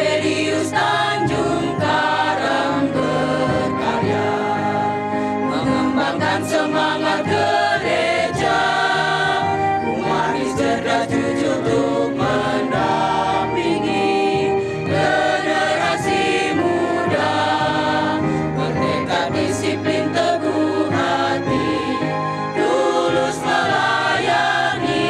Saverius Tanjung Karang berkarya mengembangkan semangat gereja, humanis, cerdas, jujur untuk mendampingi generasi muda, bertekad disiplin teguh hati, tulus melayani,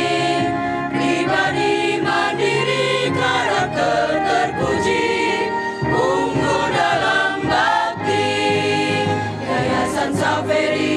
pribadi mandiri karakter terpuji, unggul dalam bakti, Yayasan Saverius